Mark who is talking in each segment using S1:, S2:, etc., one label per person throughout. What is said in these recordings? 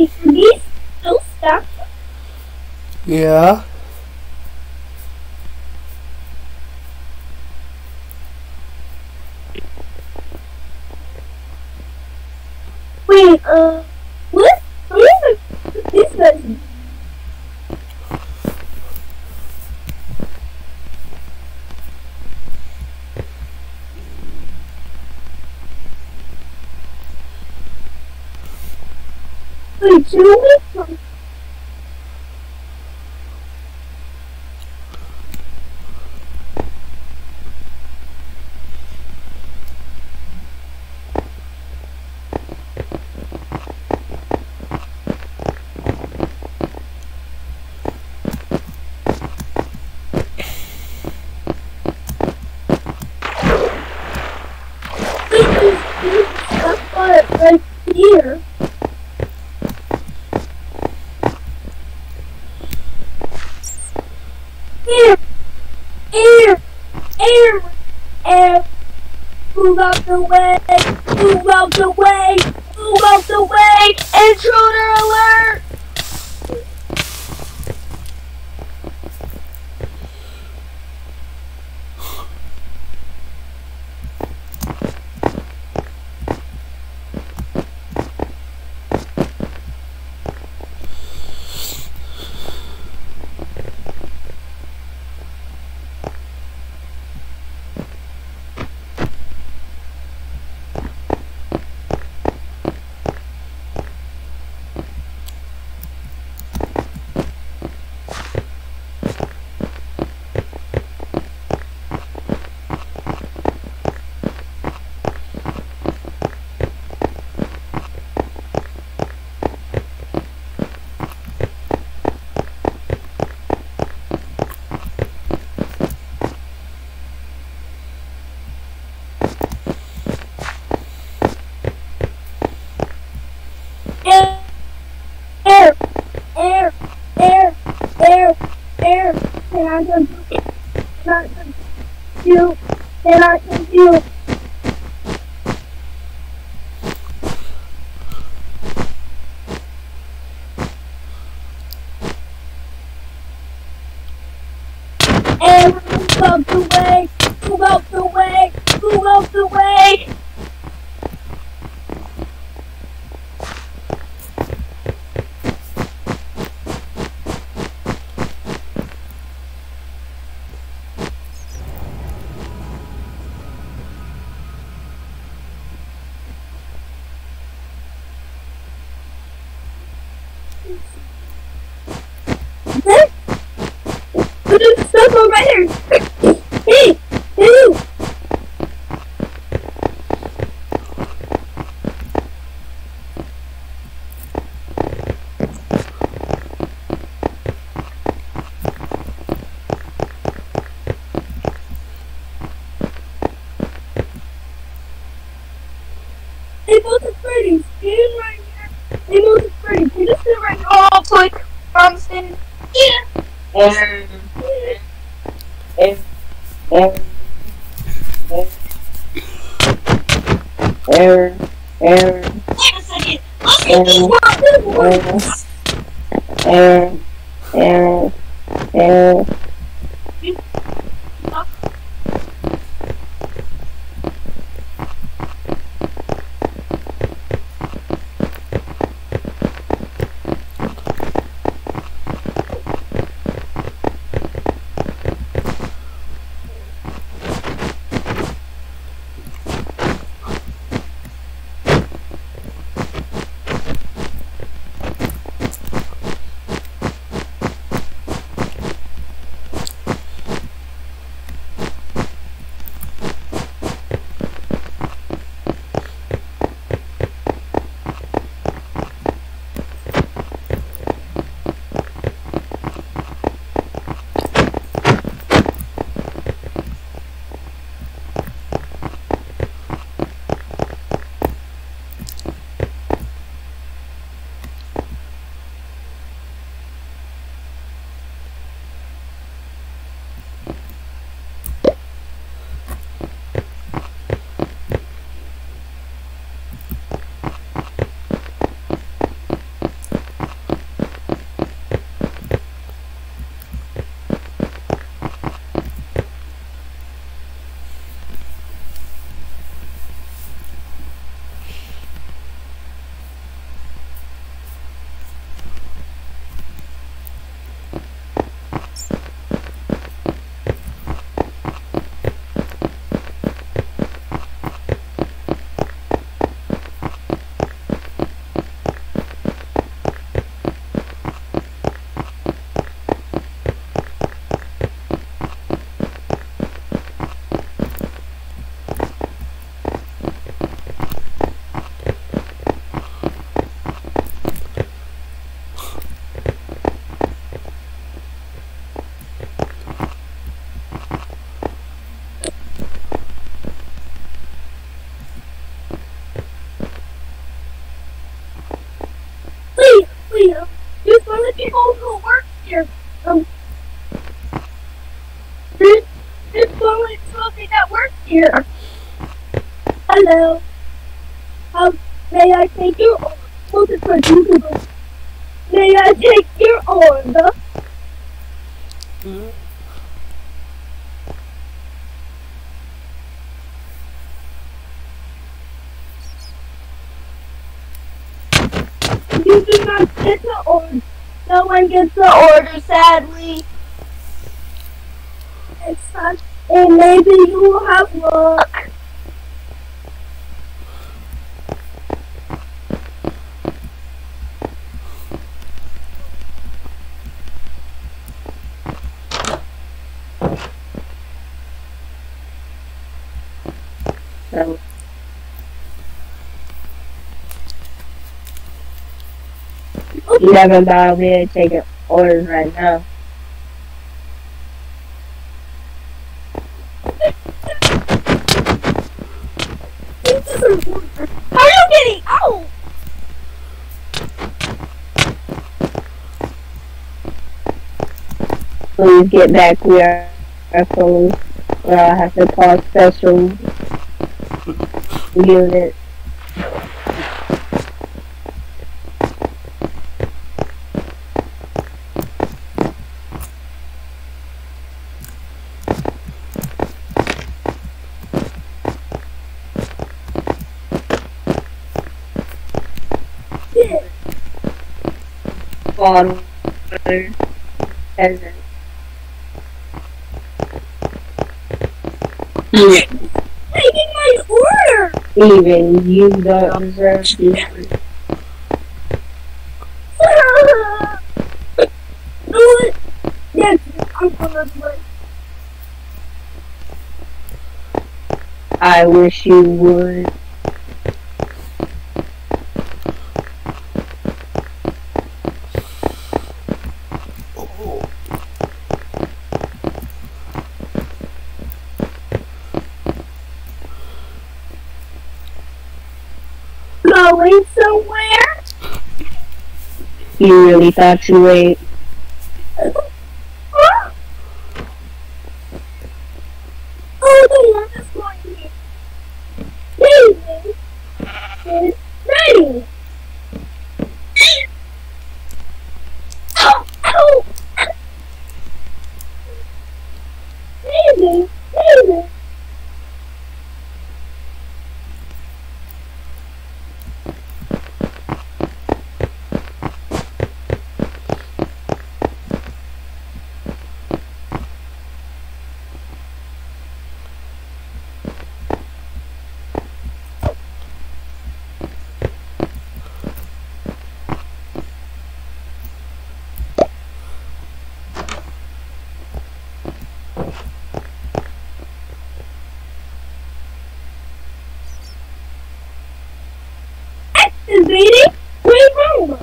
S1: Wait, are these still stacked?
S2: Yeah.
S1: Wait, what? These guys. Wait, two weeks? Right here. Air. Move out the way. Move out the way. Move out the way. Intruder alert. Air. And I can do. And I can do. And move out the way. Move out the way. Move out the way. There's stuff over here. Hey, hey. Hey, both are Freddy. Stand right here. Hey, both are Freddy. Can you just sit right here?
S3: Oh, quick. I'm standing.
S1: Yeah.
S3: Wait a second. Let's get these
S1: here. There's something that works here. Hello. May I take your order? May I take your order? You do not get the order. No one gets the order, sadly. It's not. And maybe you will have luck.
S3: So, you haven't allowed me to take an order right now.
S1: How are you getting out?
S3: Please get back. We are closed. Or I'll have to call special unit. Bottle. Peasant.
S1: Taking my order.
S3: Even you don't deserve this.
S1: Yes, I'm gonna do it.
S3: I wish you would.
S1: Going somewhere?
S3: You really thought you ate?
S1: Oh, the one that's going here. David is ready. Ow! Ow! David! David! Activating removal.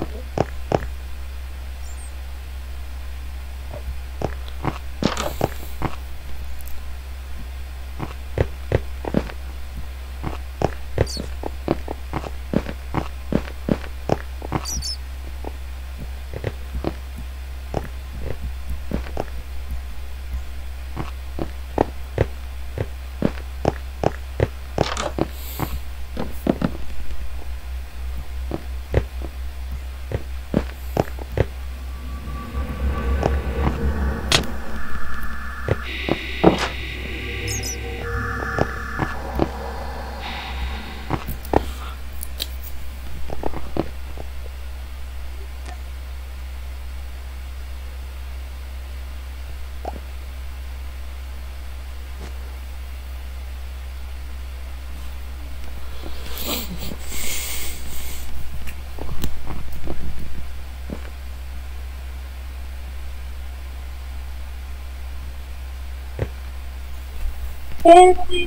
S1: And we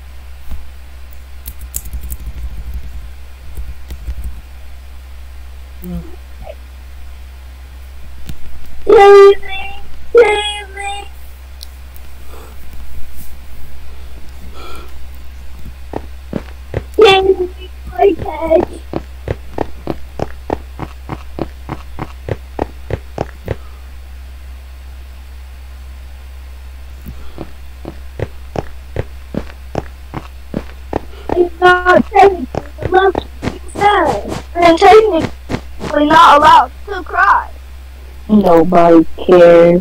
S1: Daisy, Daisy. Daisy, my catch. and technically not allowed to cry.
S3: Nobody cares.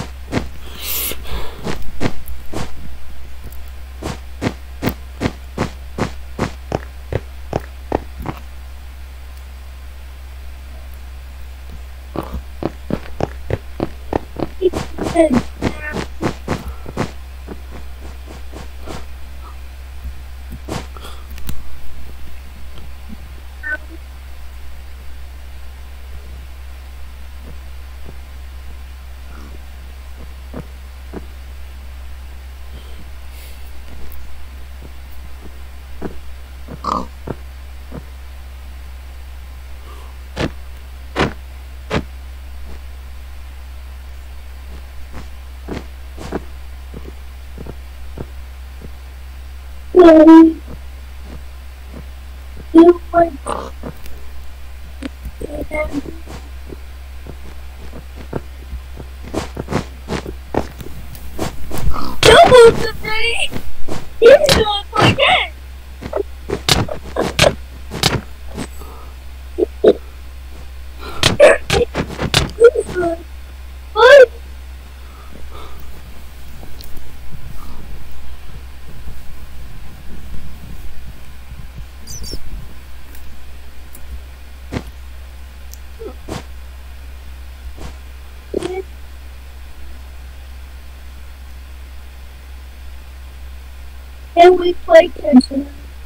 S1: You were double the Freddy! You're doing like it! What? And we play kitchen.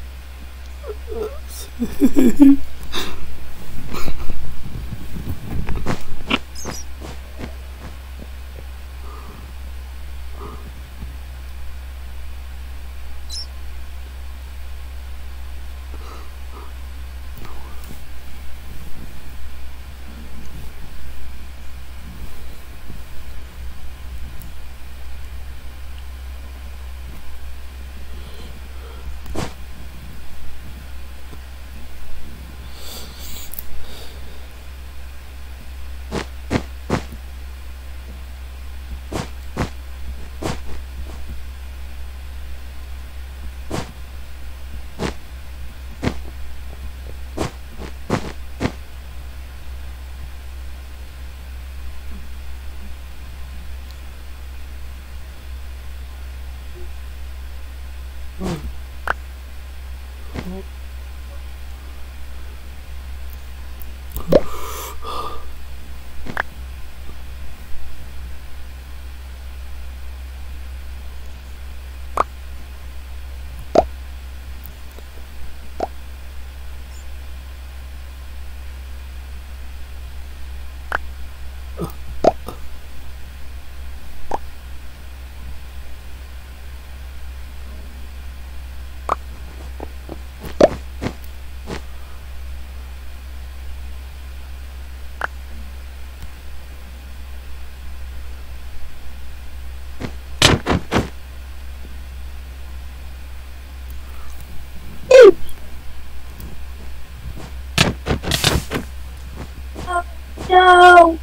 S1: No!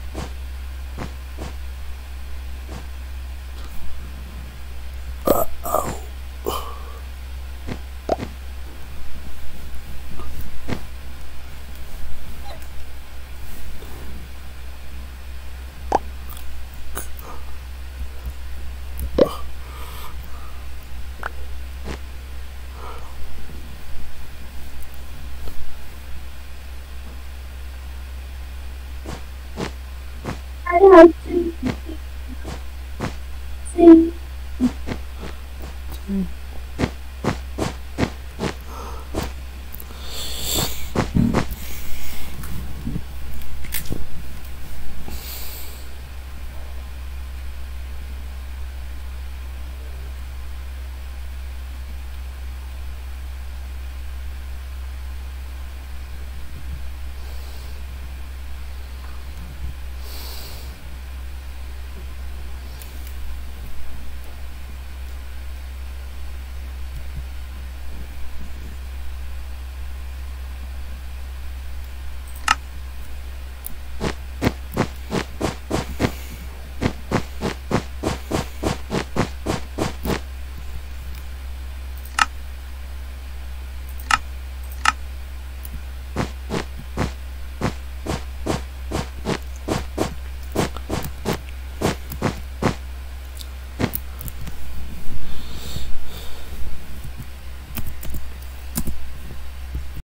S1: I have to sing.